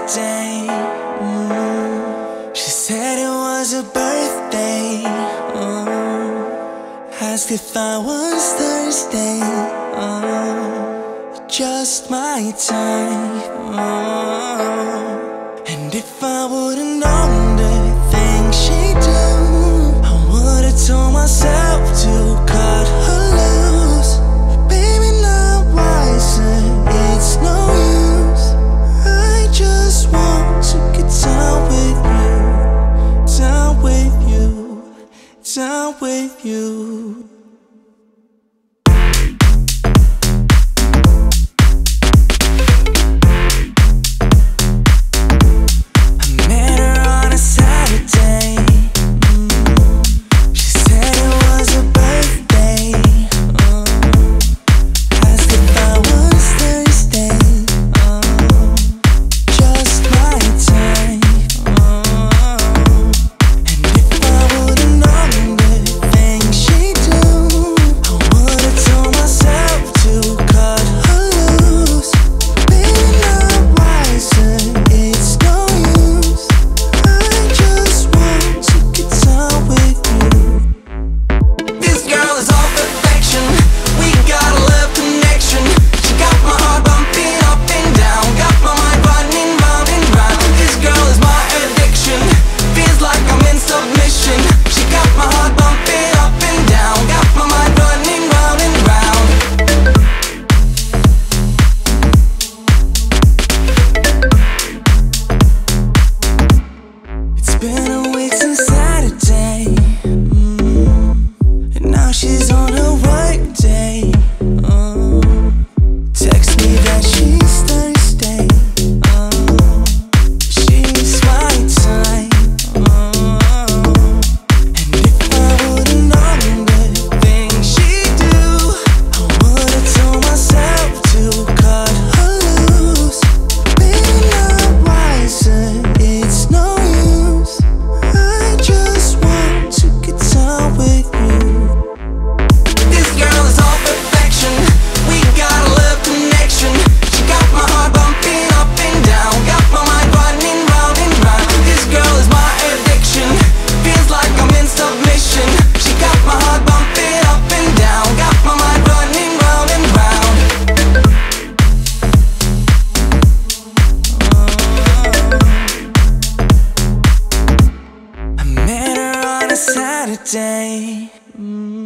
Saturday. She said it was her birthday. Asked if I was Thursday. Just my time. And if I would've known the things she do, I would've told myself to cut her loose. Baby, not wiser, it's no use. I just want to get down with you, down with you, down with you. Been a week since Saturday, and now she's on her work day. Text me that she's Thursday. She's my time. And if I would've known the things she do, I would've told myself to cut her loose. Baby, not wiser, it's no use. I just want to get down with you. This girl is all perfection. We got a love connection. She got my heart bumping up and down, got my mind running round and round. This girl is my addiction. Feels like I'm in submission. She got my heart bumping up and down, got my mind running round and round. I met her on a Saturday.